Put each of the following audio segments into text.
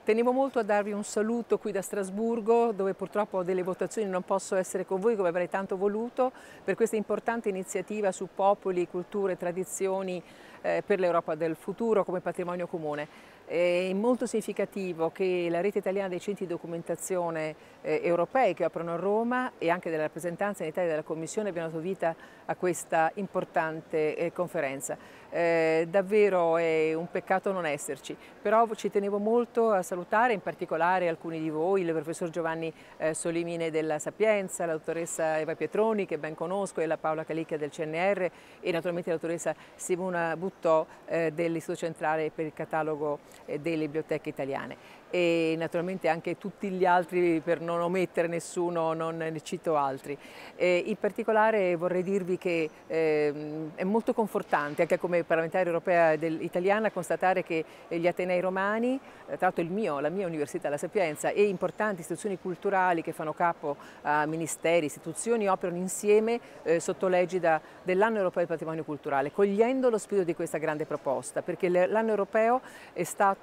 Tenevo molto a darvi un saluto qui da Strasburgo, dove purtroppo ho delle votazioni non posso essere con voi come avrei tanto voluto, per questa importante iniziativa su popoli, culture, tradizioni per l'Europa del futuro come patrimonio comune. È molto significativo che la rete italiana dei centri di documentazione europei che operano a Roma e anche della rappresentanza in Italia della Commissione abbiano dato vita a questa importante conferenza. Davvero è un peccato non esserci, però ci tenevo molto a salutare in particolare alcuni di voi, il professor Giovanni Solimine della Sapienza, la dottoressa Eva Pietroni che ben conosco e la Paola Calicchia del CNR e naturalmente la dottoressa Simona Buttò dell'Istituto Centrale per il Catalogo delle Biblioteche Italiane e naturalmente anche tutti gli altri, per non omettere nessuno, non ne cito altri. In particolare vorrei dirvi che è molto confortante anche come parlamentare europea italiana constatare che gli Atenei Romani, tra l'altro la mia università, la Sapienza, e importanti istituzioni culturali che fanno capo a ministeri, istituzioni, operano insieme sotto l'egida dell'anno europeo del patrimonio culturale, cogliendo lo spirito di questa grande proposta, perché l'anno europeo è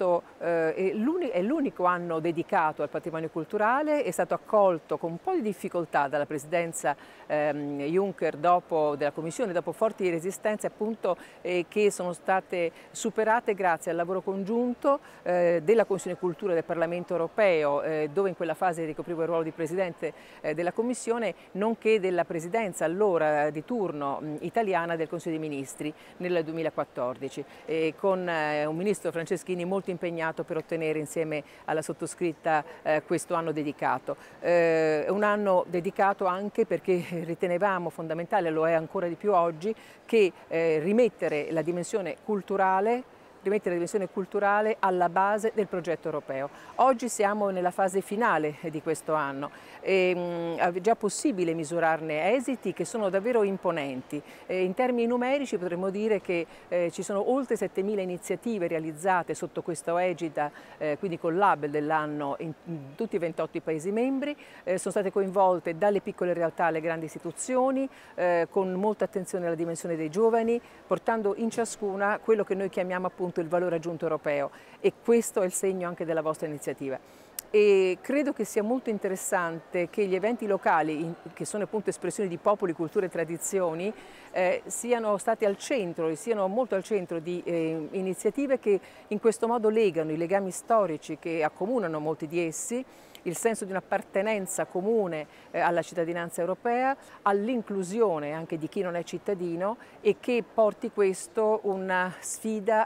l'unico anno dedicato al patrimonio culturale, è stato accolto con un po' di difficoltà dalla presidenza Juncker della Commissione, dopo forti resistenze appunto che sono state superate grazie al lavoro congiunto della Commissione Cultura del Parlamento Europeo, dove in quella fase ricoprivo il ruolo di Presidente della Commissione, nonché della Presidenza allora di turno italiana del Consiglio dei Ministri nel 2014, con un Ministro Franceschini molto impegnato per ottenere insieme alla sottoscritta questo anno dedicato. Un anno dedicato anche perché ritenevamo fondamentale, lo è ancora di più oggi, che rimettere la dimensione culturale alla base del progetto europeo. Oggi siamo nella fase finale di questo anno e è già possibile misurarne esiti che sono davvero imponenti. In termini numerici potremmo dire che ci sono oltre 7.000 iniziative realizzate sotto questa egida, quindi col label dell'anno in tutti i 28 Paesi membri, sono state coinvolte dalle piccole realtà alle grandi istituzioni, con molta attenzione alla dimensione dei giovani, portando in ciascuna quello che noi chiamiamo appunto il valore aggiunto europeo, e questo è il segno anche della vostra iniziativa. E credo che sia molto interessante che gli eventi locali, che sono appunto espressioni di popoli, culture e tradizioni, siano stati al centro e siano molto al centro di iniziative che in questo modo legano i legami storici che accomunano molti di essi, il senso di un'appartenenza comune alla cittadinanza europea, all'inclusione anche di chi non è cittadino e che porti questo una sfida,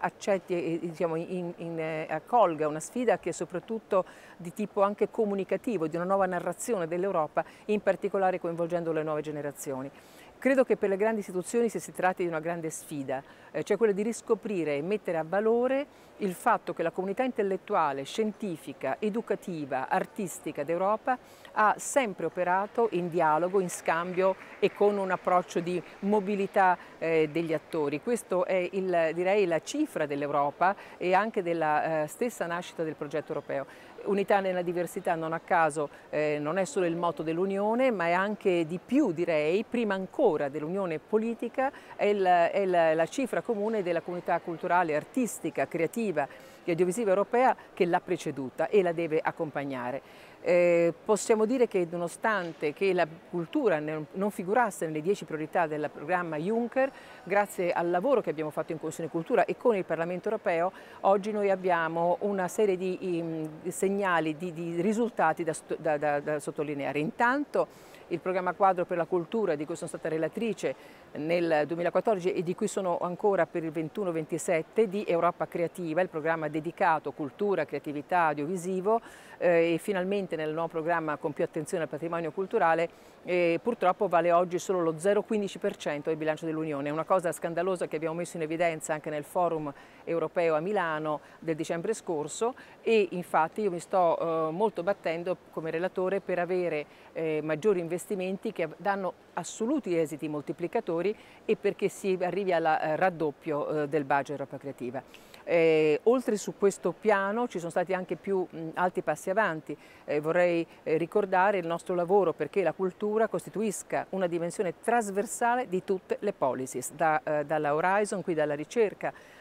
accolga una sfida che è soprattutto di tipo anche comunicativo, di una nuova narrazione dell'Europa, in particolare coinvolgendo le nuove generazioni. Credo che per le grandi istituzioni si tratti di una grande sfida, cioè quella di riscoprire e mettere a valore il fatto che la comunità intellettuale, scientifica, educativa, artistica d'Europa ha sempre operato in dialogo, in scambio e con un approccio di mobilità degli attori. Questo è direi la cifra dell'Europa e anche della stessa nascita del progetto europeo. Unità nella diversità non a caso non è solo il motto dell'Unione, ma è anche di più, direi, prima ancora dell'Unione politica, è la cifra comune della comunità culturale, artistica, creativa e audiovisiva europea che l'ha preceduta e la deve accompagnare. Possiamo dire che nonostante che la cultura non figurasse nelle 10 priorità del programma Juncker, grazie al lavoro che abbiamo fatto in Commissione Cultura e con il Parlamento Europeo, oggi noi abbiamo una serie di segnali, di risultati da sottolineare. Intanto il programma quadro per la cultura, di cui sono stata relatrice nel 2014 e di cui sono ancora per il 21-27, di Europa Creativa, il programma dedicato cultura, creatività, audiovisivo, e finalmente nel nuovo programma con più attenzione al patrimonio culturale purtroppo vale oggi solo lo 0,15% del bilancio dell'Unione. È una cosa scandalosa che abbiamo messo in evidenza anche nel forum europeo a Milano del dicembre scorso, e infatti io mi sto molto battendo come relatore per avere maggiori investimenti che danno assoluti esiti moltiplicatori e perché si arrivi al raddoppio del budget Europa Creativa. Oltre su questo piano ci sono stati anche più alti passi avanti. Vorrei ricordare il nostro lavoro perché la cultura costituisca una dimensione trasversale di tutte le policies, dalla Horizon, qui dalla ricerca,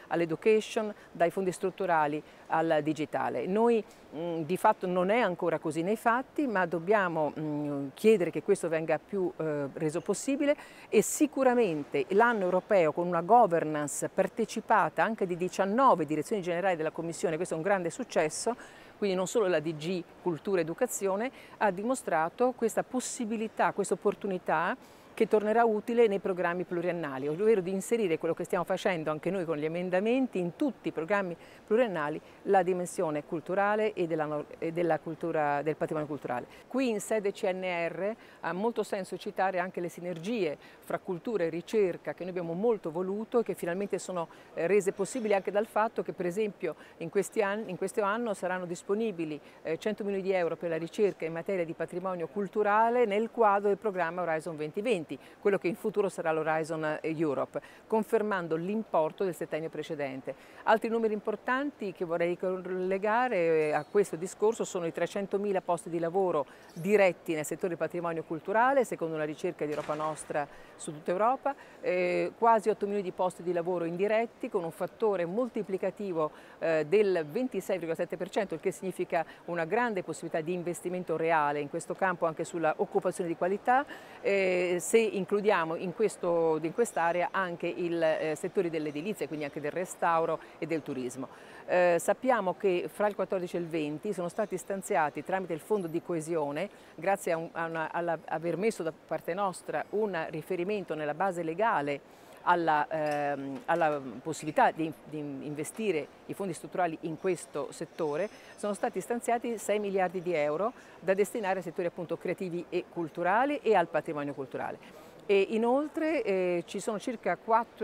all'education, dai fondi strutturali al digitale. Noi di fatto non è ancora così nei fatti, ma dobbiamo chiedere che questo venga più reso possibile, e sicuramente l'anno europeo con una governance partecipata anche di 19 direzioni generali della Commissione, questo è un grande successo, quindi non solo la DG Cultura e Educazione, ha dimostrato questa possibilità, questa opportunità che tornerà utile nei programmi pluriennali, ovvero di inserire quello che stiamo facendo anche noi con gli emendamenti in tutti i programmi pluriennali, la dimensione culturale e della cultura, del patrimonio culturale. Qui in sede CNR ha molto senso citare anche le sinergie fra cultura e ricerca che noi abbiamo molto voluto e che finalmente sono rese possibili anche dal fatto che per esempio in questo anno saranno disponibili 100 milioni di euro per la ricerca in materia di patrimonio culturale nel quadro del programma Horizon 2020. Quello che in futuro sarà l'Horizon Europe, confermando l'importo del settennio precedente. Altri numeri importanti che vorrei collegare a questo discorso sono i 300.000 posti di lavoro diretti nel settore del patrimonio culturale, secondo una ricerca di Europa Nostra su tutta Europa, quasi 8 milioni di posti di lavoro indiretti con un fattore moltiplicativo del 26,7%, il che significa una grande possibilità di investimento reale in questo campo anche sulla occupazione di qualità, se includiamo in quest'area anche i settori dell'edilizia, quindi anche del restauro e del turismo. Sappiamo che fra il 14 e il 20 sono stati stanziati tramite il fondo di coesione, grazie a aver messo da parte nostra un riferimento nella base legale alla possibilità di investire i fondi strutturali in questo settore, sono stati stanziati 6 miliardi di euro da destinare ai settori appunto creativi e culturali e al patrimonio culturale. E inoltre ci sono circa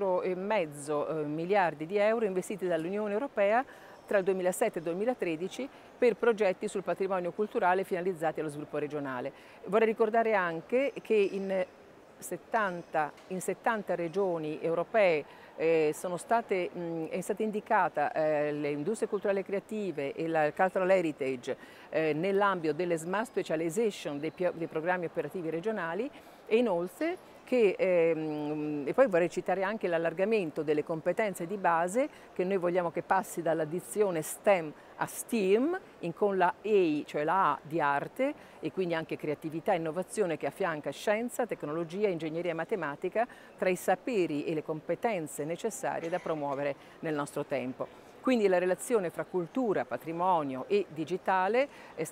4,5 miliardi di euro investiti dall'Unione Europea tra il 2007 e il 2013 per progetti sul patrimonio culturale finalizzati allo sviluppo regionale. Vorrei ricordare anche che in 70 regioni europee è stata indicata le industrie culturali e creative e il cultural heritage nell'ambito delle smart specialization dei programmi operativi regionali, e inoltre e poi vorrei citare anche l'allargamento delle competenze di base che noi vogliamo che passi dalla dizione STEM a STEAM, con la E, cioè la A di arte, e quindi anche creatività e innovazione che affianca scienza, tecnologia, ingegneria e matematica tra i saperi e le competenze necessarie da promuovere nel nostro tempo. Quindi la relazione fra cultura, patrimonio e digitale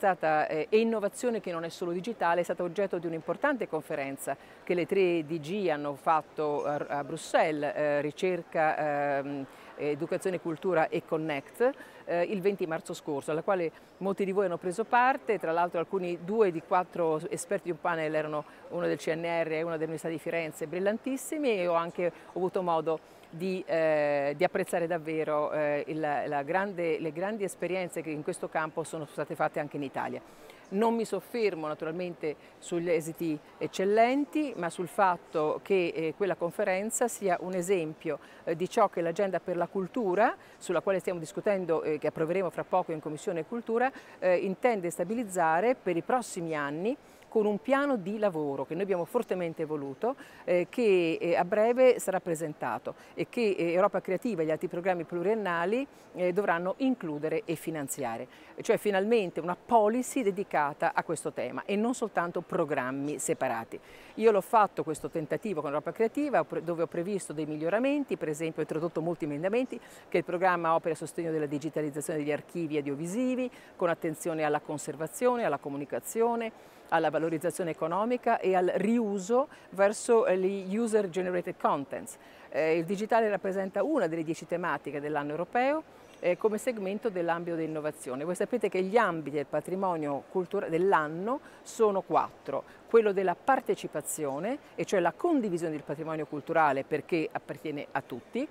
e innovazione che non è solo digitale è stata oggetto di un'importante conferenza che le 3 DG hanno fatto a Bruxelles, ricerca, educazione, cultura e Connect, il 20 marzo scorso, alla quale molti di voi hanno preso parte. Tra l'altro 2 di 4 esperti di un panel erano uno del CNR e uno dell'Università di Firenze, brillantissimi, e ho anche avuto modo di apprezzare davvero le grandi esperienze che in questo campo sono state fatte anche in Italia. Non mi soffermo naturalmente sugli esiti eccellenti, ma sul fatto che quella conferenza sia un esempio di ciò che l'agenda per la cultura, sulla quale stiamo discutendo e che approveremo fra poco in Commissione Cultura, intende stabilizzare per i prossimi anni, con un piano di lavoro che noi abbiamo fortemente voluto, che a breve sarà presentato e che Europa Creativa e gli altri programmi pluriennali dovranno includere e finanziare, cioè finalmente una policy dedicata a questo tema e non soltanto programmi separati. Io l'ho fatto questo tentativo con Europa Creativa, dove ho previsto dei miglioramenti, per esempio ho introdotto molti emendamenti, che il programma opera a sostegno della digitalizzazione degli archivi audiovisivi, con attenzione alla conservazione, alla comunicazione, alla valorizzazione economica e al riuso verso gli user generated contents. Il digitale rappresenta una delle 10 tematiche dell'anno europeo come segmento dell'ambito dell'innovazione. Voi sapete che gli ambiti del patrimonio culturale dell'anno sono 4. Quello della partecipazione, e cioè la condivisione del patrimonio culturale perché appartiene a tutti,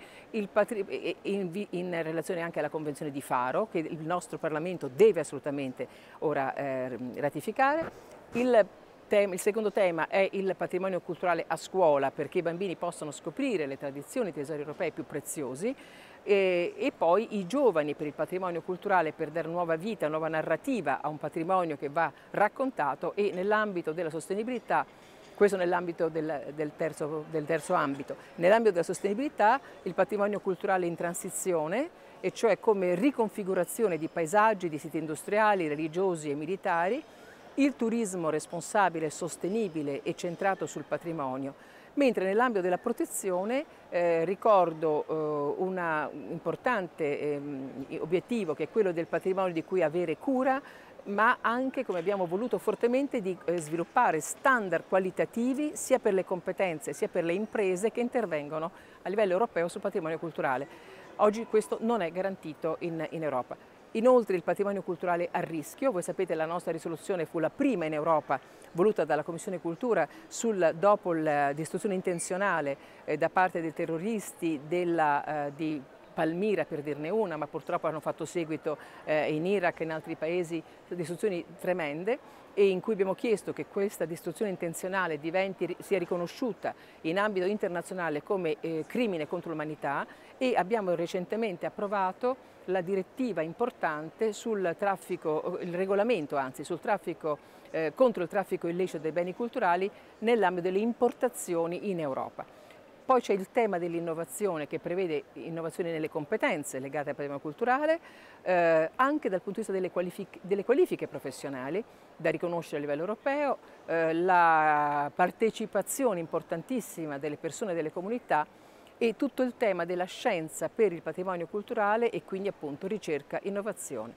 in relazione anche alla Convenzione di Faro, che il nostro Parlamento deve assolutamente ora ratificare. Il secondo tema è il patrimonio culturale a scuola, perché i bambini possano scoprire le tradizioni e i tesori europei più preziosi, e poi i giovani per il patrimonio culturale, per dare nuova vita, nuova narrativa a un patrimonio che va raccontato, e nell'ambito della sostenibilità Questo nell'ambito del terzo ambito. Nell'ambito della sostenibilità, il patrimonio culturale in transizione, e cioè come riconfigurazione di paesaggi, di siti industriali, religiosi e militari, il turismo responsabile, sostenibile e centrato sul patrimonio, mentre nell'ambito della protezione ricordo un importante obiettivo, che è quello del patrimonio di cui avere cura, ma anche, come abbiamo voluto fortemente, di sviluppare standard qualitativi sia per le competenze sia per le imprese che intervengono a livello europeo sul patrimonio culturale. Oggi questo non è garantito in Europa. Inoltre il patrimonio culturale a rischio, voi sapete la nostra risoluzione fu la prima in Europa voluta dalla Commissione Cultura dopo la distruzione intenzionale da parte dei terroristi di Palmira, per dirne una, ma purtroppo hanno fatto seguito in Iraq e in altri paesi distruzioni tremende, e in cui abbiamo chiesto che questa distruzione intenzionale sia riconosciuta in ambito internazionale come crimine contro l'umanità, e abbiamo recentemente approvato la direttiva importante sul traffico, il regolamento anzi, sul traffico contro il traffico illecito dei beni culturali nell'ambito delle importazioni in Europa. Poi c'è il tema dell'innovazione, che prevede innovazioni nelle competenze legate al patrimonio culturale, anche dal punto di vista delle qualifiche professionali da riconoscere a livello europeo, la partecipazione importantissima delle persone e delle comunità, e tutto il tema della scienza per il patrimonio culturale, e quindi appunto ricerca, innovazione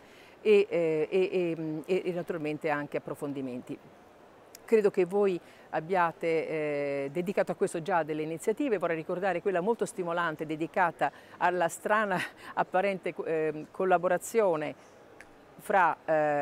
e naturalmente anche approfondimenti. Credo che voi abbiate dedicato a questo già delle iniziative. Vorrei ricordare quella molto stimolante dedicata alla strana apparente collaborazione fra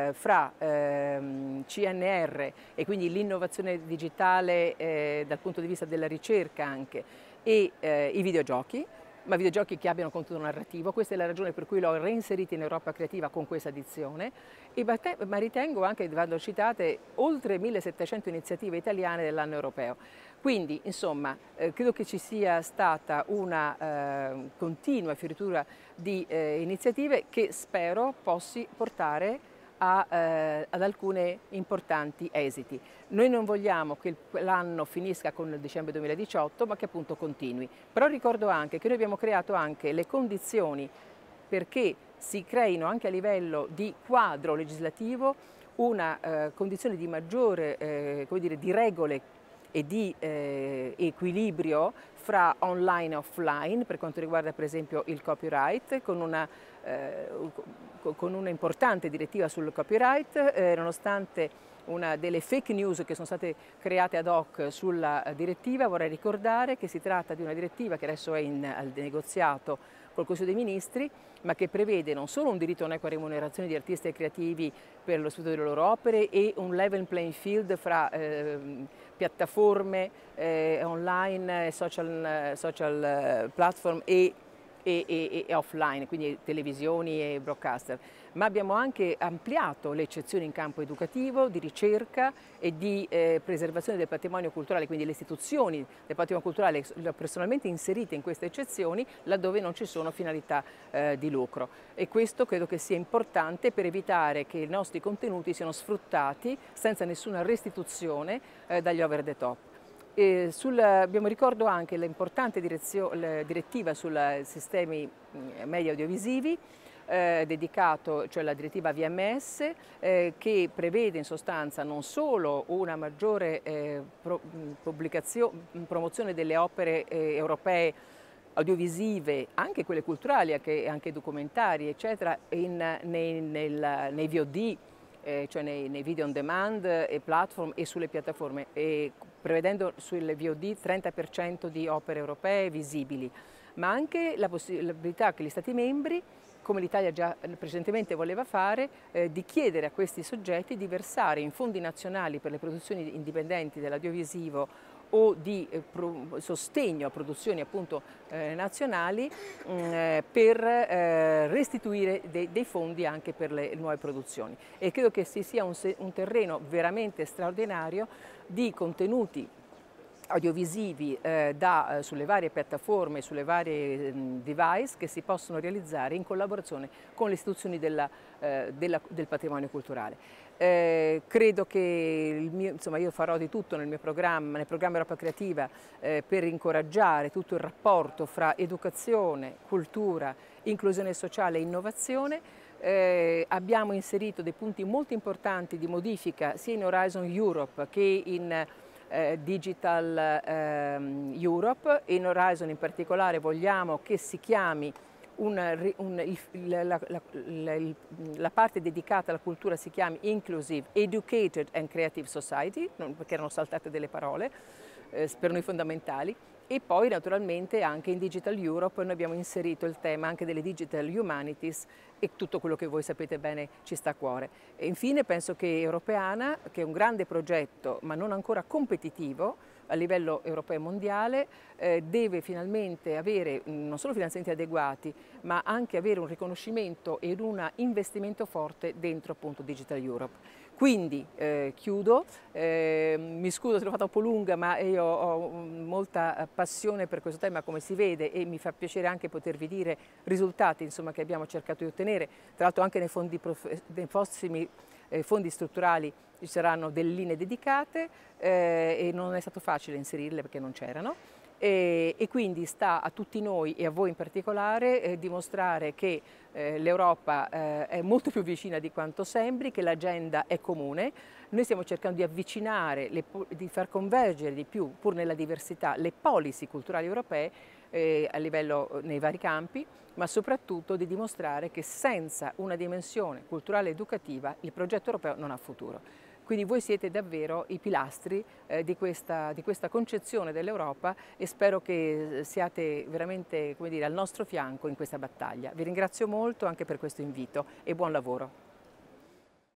CNR e quindi l'innovazione digitale dal punto di vista della ricerca anche, e i videogiochi, ma videogiochi che abbiano contenuto narrativo. Questa è la ragione per cui l'ho reinserita in Europa Creativa con questa edizione, ma ritengo anche che vadano citate oltre 1700 iniziative italiane dell'anno europeo. Quindi, insomma, credo che ci sia stata una continua fioritura di iniziative che spero possa portare ad alcuni importanti esiti. Noi non vogliamo che l'anno finisca con il dicembre 2018, ma che appunto continui. Però ricordo anche che noi abbiamo creato anche le condizioni perché si creino anche a livello di quadro legislativo una condizione di maggiore come dire, di regole e di equilibrio fra online e offline per quanto riguarda per esempio il copyright, con una importante direttiva sul copyright, nonostante una delle fake news che sono state create ad hoc sulla direttiva. Vorrei ricordare che si tratta di una direttiva che adesso è al negoziato col Consiglio dei Ministri, ma che prevede non solo un diritto a un'equa remunerazione di artisti e creativi per lo studio delle loro opere e un level playing field fra piattaforme online, social platform e offline, quindi televisioni e broadcaster, ma abbiamo anche ampliato le eccezioni in campo educativo, di ricerca e di preservazione del patrimonio culturale, quindi le istituzioni del patrimonio culturale le ho personalmente inserite in queste eccezioni laddove non ci sono finalità di lucro, e questo credo che sia importante per evitare che i nostri contenuti siano sfruttati senza nessuna restituzione dagli over the top. Ricordo anche l'importante direttiva sui sistemi media audiovisivi, dedicato, cioè la direttiva VMS, che prevede in sostanza non solo una maggiore promozione delle opere europee audiovisive, anche quelle culturali, anche documentari, eccetera, nei VOD, cioè nei video on demand e platform e sulle piattaforme, prevedendo sulle VOD 30% di opere europee visibili, ma anche la possibilità che gli Stati membri, come l'Italia già precedentemente voleva fare, di chiedere a questi soggetti di versare in fondi nazionali per le produzioni indipendenti dell'audiovisivo o di sostegno a produzioni appunto nazionali per restituire dei fondi anche per le nuove produzioni. E credo che sia un terreno veramente straordinario di contenuti audiovisivi sulle varie piattaforme, sulle varie device che si possono realizzare in collaborazione con le istituzioni del patrimonio culturale. Credo che insomma, io farò di tutto nel programma Europa Creativa, per incoraggiare tutto il rapporto fra educazione, cultura, inclusione sociale e innovazione. Abbiamo inserito dei punti molto importanti di modifica sia in Horizon Europe che in Digital Europe. In Horizon in particolare vogliamo che si chiami la parte dedicata alla cultura si chiami Inclusive, Educated and Creative Society, perché erano saltate delle parole per noi fondamentali. E poi naturalmente anche in Digital Europe noi abbiamo inserito il tema anche delle Digital Humanities e tutto quello che voi sapete bene ci sta a cuore. E infine penso che Europeana, che è un grande progetto ma non ancora competitivo a livello europeo e mondiale, deve finalmente avere non solo finanziamenti adeguati ma anche avere un riconoscimento ed un investimento forte dentro appunto Digital Europe. Quindi chiudo, mi scuso se l'ho fatta un po' lunga, ma io ho molta passione per questo tema, come si vede, e mi fa piacere anche potervi dire risultati insomma, che abbiamo cercato di ottenere. Tra l'altro anche nei prossimi fondi strutturali ci saranno delle linee dedicate e non è stato facile inserirle perché non c'erano. E quindi sta a tutti noi e a voi in particolare dimostrare che l'Europa è molto più vicina di quanto sembri, che l'agenda è comune. Noi stiamo cercando di avvicinare, di far convergere di più, pur nella diversità, le policy culturali europee a livello nei vari campi, ma soprattutto di dimostrare che senza una dimensione culturale ed educativa il progetto europeo non ha futuro. Quindi voi siete davvero i pilastri di questa concezione dell'Europa e spero che siate veramente, come dire, al nostro fianco in questa battaglia. Vi ringrazio molto anche per questo invito e buon lavoro.